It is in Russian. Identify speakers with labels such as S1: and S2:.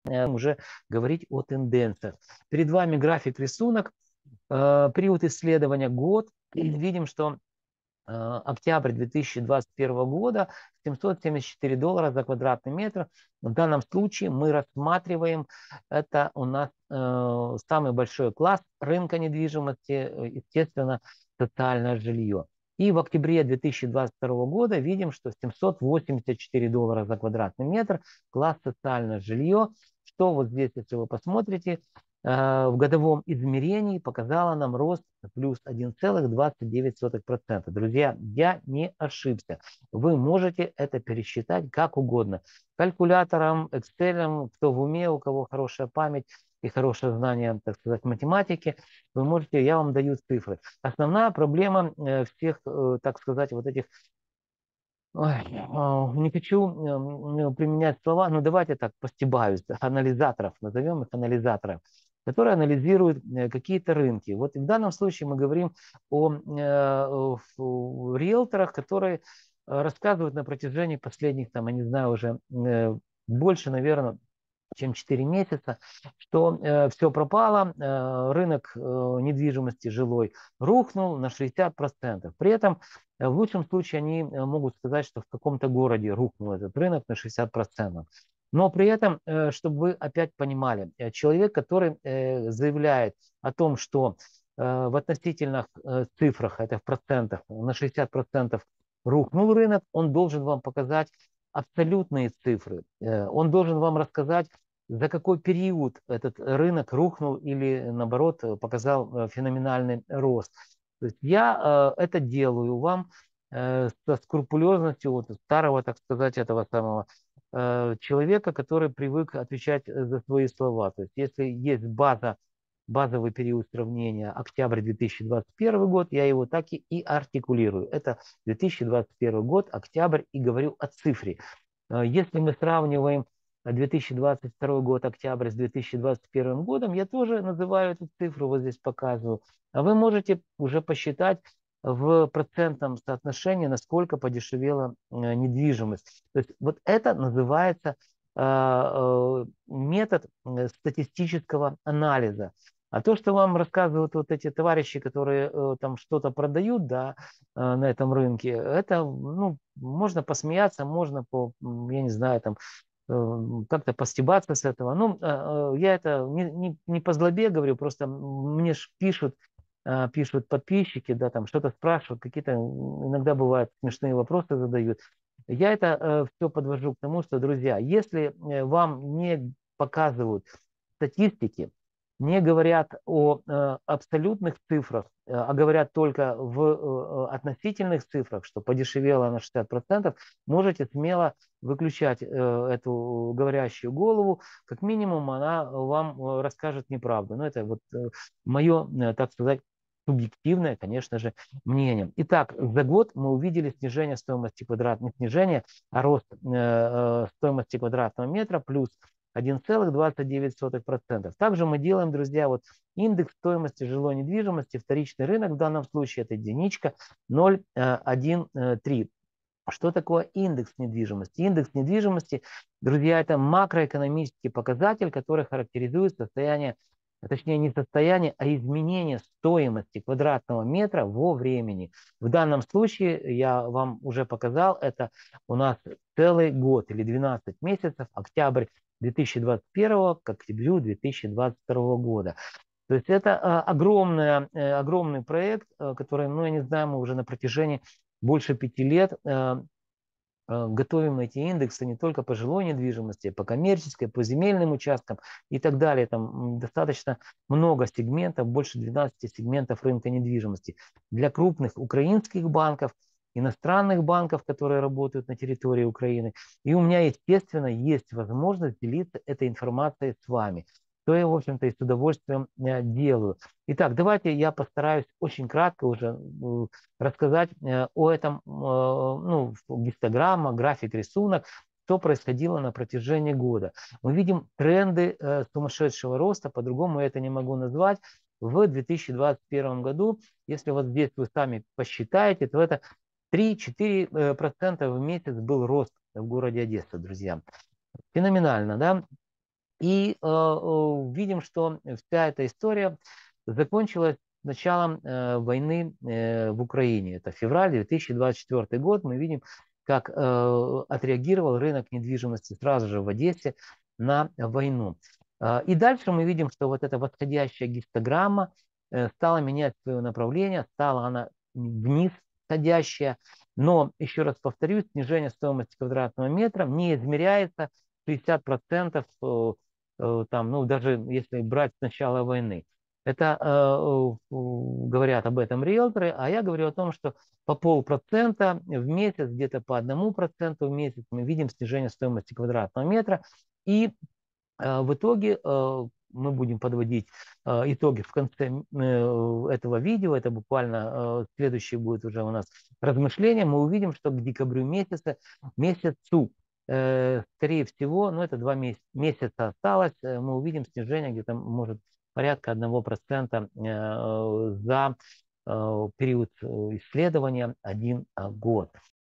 S1: уже говорить о тенденциях. Перед вами график рисунок, период исследования год. Видим, что октябрь 2021 года, $774 за квадратный метр. В данном случае мы рассматриваем, это у нас самый большой класс рынка недвижимости, естественно, социальное жилье. И в октябре 2022 года видим, что $784 за квадратный метр, класс социальное жилье, что вот здесь, если вы посмотрите, в годовом измерении показала нам рост плюс 1,29%. Друзья, я не ошибся. Вы можете это пересчитать как угодно. Калькулятором, Excel, кто в уме, у кого хорошая память и хорошее знание, так сказать, математики, вы можете, я вам даю цифры. Основная проблема всех, так сказать, вот этих, ой, не хочу применять слова, но давайте так постебаюсь, анализаторов, назовем их анализаторов, которые анализируют какие-то рынки. Вот в данном случае мы говорим о риэлторах, которые рассказывают на протяжении последних, там, я не знаю, уже больше, наверное, чем 4 месяца, что все пропало, рынок недвижимости жилой рухнул на 60%. При этом в лучшем случае они могут сказать, что в каком-то городе рухнул этот рынок на 60%. Но при этом, чтобы вы опять понимали, человек, который заявляет о том, что в относительных цифрах, это в процентах, на 60% рухнул рынок, он должен вам показать абсолютные цифры. Он должен вам рассказать, за какой период этот рынок рухнул или, наоборот, показал феноменальный рост. То есть я это делаю вам со скрупулезностью вот старого, так сказать, этого самого человека, который привык отвечать за свои слова. То есть если есть базовый период сравнения октябрь 2021 год, я его так и артикулирую. Это 2021 год, октябрь, и говорю о цифре. Если мы сравниваем 2022 год, октябрь, с 2021 годом, я тоже называю эту цифру, вот здесь показываю. А вы можете уже посчитать в процентном соотношении, насколько подешевела недвижимость. То есть вот это называется метод статистического анализа. А то, что вам рассказывают вот эти товарищи, которые там что-то продают, да, на этом рынке, это, ну, можно посмеяться, можно, я не знаю, там, как-то постебаться с этого. Ну, я это не по злобе говорю, просто мне ж пишут подписчики, да, там что-то спрашивают, какие-то иногда бывают смешные вопросы задают. Я это все подвожу к тому, что, друзья, если вам не показывают статистики, не говорят о абсолютных цифрах, а говорят только в относительных цифрах, что подешевело на 60%, можете смело выключать эту говорящую голову. Как минимум она вам расскажет неправду. Но это вот мое, так сказать, субъективное, конечно же, мнение. Итак, за год мы увидели снижение стоимости квадратного, не снижение, а рост стоимости квадратного метра плюс 1,29%. Также мы делаем, друзья, вот индекс стоимости жилой недвижимости, вторичный рынок, в данном случае это единичка 0,13. Что такое индекс недвижимости? Индекс недвижимости, друзья, это макроэкономический показатель, который характеризует состояние, точнее не состояние, а изменение стоимости квадратного метра во времени. В данном случае, я вам уже показал, это у нас целый год или 12 месяцев, октябрь 2021 к октябрю 2022 года. То есть это огромный проект, который, ну, я не знаю, мы уже на протяжении больше 5 лет готовим эти индексы не только по жилой недвижимости, по коммерческой, по земельным участкам и так далее. Там достаточно много сегментов, больше 12 сегментов рынка недвижимости. Для крупных украинских банков, иностранных банков, которые работают на территории Украины. И у меня, естественно, есть возможность делиться этой информацией с вами. То я, в общем-то, и с удовольствием делаю. Итак, давайте я постараюсь очень кратко уже рассказать о этом, ну, гистограмма, график, рисунок, что происходило на протяжении года. Мы видим тренды сумасшедшего роста, по-другому я это не могу назвать. В 2021 году, если вот здесь вы сами посчитаете, то это 3-4% в месяц был рост в городе Одесса, друзья. Феноменально, да? И видим, что вся эта история закончилась началом войны в Украине. Это февраль 2024 год. Мы видим, как отреагировал рынок недвижимости сразу же в Одессе на войну. И дальше мы видим, что вот эта восходящая гистограмма стала менять свое направление, стала она вниз сходящая. Но, еще раз повторюсь, снижение стоимости квадратного метра не измеряется 60% там, ну, даже если брать с начала войны. Это говорят об этом риэлторы, а я говорю о том, что по полпроцента в месяц, где-то по 1% в месяц мы видим снижение стоимости квадратного метра. И в итоге мы будем подводить итоги в конце этого видео. Это буквально следующее будет уже у нас размышление. Мы увидим, что к декабрю месяцу, скорее всего, ну это 2 месяца осталось, мы увидим снижение где-то, может, порядка 1% за период исследования 1 год.